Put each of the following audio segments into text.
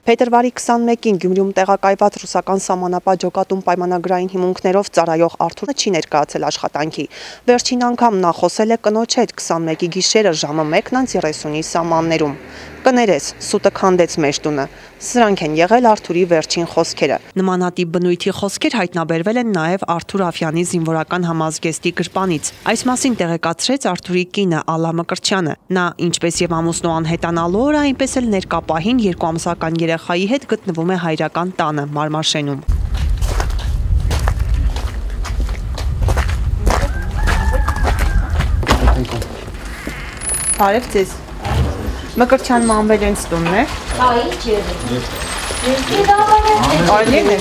Փետրվարի 21-ին Գյումրիում տեղակայված ռուսական սահմանապատ ջոկատում պայմանագրային հիմունքներով ծառայող Արթուրը չի ներկայացել աշխատանքի։ Վերջին անգամ նա խոսել է կնոջ հետ 21-ի գիշերը ժամը 1:30-ի սահմաններում։ Կներես, սուտը քանդեց մեր տունը։ Սրանք են եղել Արթուրի վերջին խոսքերը։ Նմանատիպ բնույթի խոսքեր հայտնաբերվել են նաև Արթուր Աֆյանի զինվորական համազգեստի գրպանից։ Այս մասին տեղեկացրեց Արթուրի կինը Ալլա Մկրտչյանը։ Նա ինչպես եւ ամուսնու անհետանալու օրը, այնպես էլ ներկա պահին 2 ամսական երեխայի հետ գտնվում է հայրական տանը Մարմաշենում։ Բարև ձեզ։ Մկրտչյան Մանվելյանց տունն է։ Հա, ինչ եղել։ Կարելի է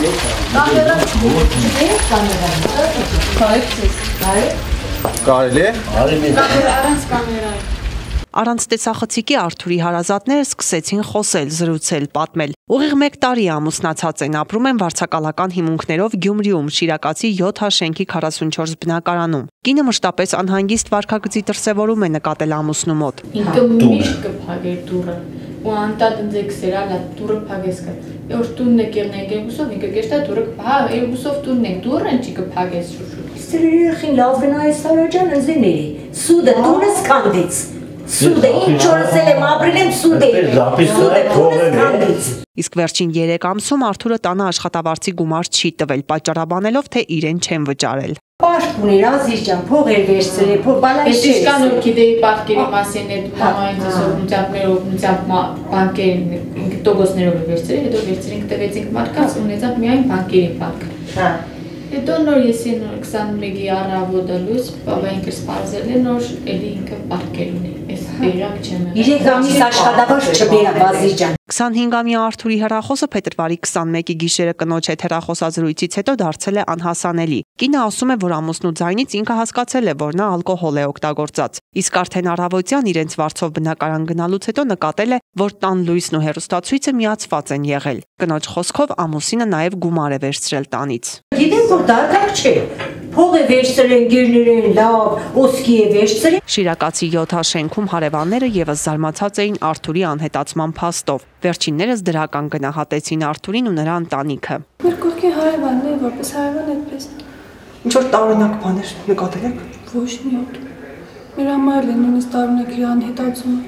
Կարելի է։ Առանց կամերայի։ Առանց տեսախցիկի Արթուրի հարազատները սկսեցին խոսել, զրուցել, պատմել։ Ուղիղ 1 տարի ամուսնացած են, ապրում են վարձակալական հիմունքներով Գյումրիում, Շիրակացի 7 շենքի 44 բնակարանում։ Կինը մշտապես անհանգիստ վարքագծի դրսևորում է նկատել ամուսնու մոտ։ Ինքը միշտ կփակեր դուռը։ Ու անտատ ինձ էլա դուռը փակես կա։ Որ տունն եք եղնեք ուսով, ինքը գեշտա դուռը, հա, ուսով տունն եք, դուռը ինչի կփակես շուշու։ Սիրիխին լավ գնայ Սարաջան ընձիների։ Սուդը տունը սկանդից։ Սուդը ինչ օրսել եմ ապրել եմ սուդը։ Սուդը տունը սկանդից։ Իսկ վերջին 3 ամսում Արթուրը տանը աշխատավարձի գումար չի տվել, պատճառաբանելով, թե իրեն չեն վճարել։ Պաշտ ուներ Ազիզ ջան, փող էր վերցրել, փող բալայ Ես իշքան որ գիտեի պատկերի մասին այդ մամային օգնությամբ բանկերին տոկոսներով վերցրել, հետո վերցրինք տվեցինք մարդկանց ունեցավ միայն բանկերի պատկ։ Հա։ Հետո նոր ես 21-ի առավոտը լույս, բաբա ինքը սպարզել է նոր էլի ինքը պատկեր ունի։ Ես բերակ չեմ եղել։ 3 ամիս աշխատավարձ չբերավ Ազիզ ջան։ 25-ամյա Արթուրի հեռախոսը փետրվարի 21-ի գիշերը կնոջ հետ հեռախոսազրույցից հետո դարձել է անհասանելի։ Կինը ասում է, որ ամուսնու ձայնից ինքը հասկացել է, որ նա ալկոհոլ է օգտագործած։ Իսկ արդեն առավոտյան իրենց վարձով բնակարան գնալուց հետո նկատել է, որ տան լույսն ու հեռուստացույցը միացված են եղել։ Կնոջ խոսքով ամուսինը նաև գումար է վերցրել տանից։ Գիտեմ, որ դարձակ չէ։ Փող է վերցրել ընկերներին, լավ, ոսկի է վերցրել։ Շիրակացի 7 շենքում հարևանները եւս զարմացած էին Արթուրի անհետացման փաստով։ Վերջիններս դրական գնահատեցին Արթուրին ու նրա ընտանիքը։ Մեր կողքի հարևանն է, որպես հարևան այդպես։ Ինչ որ տարօրինակ բաներ նկատել եք։ Ոչ մի հատ։ Մեր համար է նույնիսկ տարօրինակ իր անհետացումը։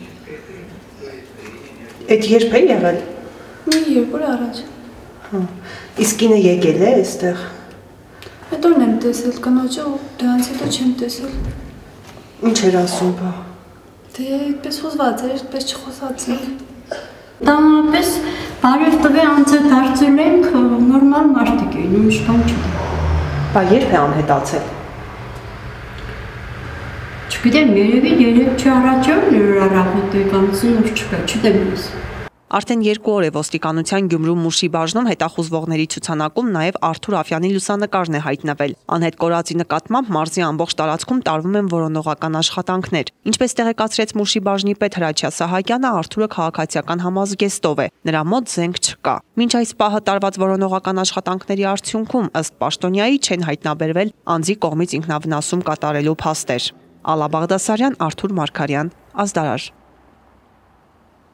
Այդ երբ է եղել։ Մի 2 օր առաջ։ Իսկ կինը եկել է այստեղ։ Հետո եմ տեսել կնոջը ու դրանից հետո չեմ տեսել։ Ինչ էր ասում բա։ Դե այդպես հուզված էր, այդպես չխոսացինք։ Տանապես բարև տվե անձը դարձել ենք նորմալ մարդիկ էին, ուրիշ բան չէ։ Բա երբ է անհետացել։ Չգիտեմ, երևի 3 չառաջով առավոտ եկանցին որ չկա, չդեմ ես։ Արդեն 2 օր է ոստիկանության Գյումրու Մուշի բաժնում հետախուզվողների ցուցանակում նաև Արթուր Աֆյանի լուսանկարն է հայտնվել։ Անհետ կորածի նկատմամբ մարզի ամբողջ տարածքում տարվում են որոնողական աշխատանքներ։ Ինչպես տեղեկացրեց Մուշի բաժնի պետ Հրաչյա Սահակյանը, Արթուրը քաղաքացիական համազգեստով է։ Նրա մոտ զենք չկա։ Մինչ այս պահը տարված որոնողական աշխատանքների արդյունքում ըստ պաշտոնյայի չեն հայտնաբերվել անձի կողմից ինքնավնասում կատարելու փաստեր։ Ալլա Բաղդասարյան, Արթուր Մարգարյան, Ազդարար։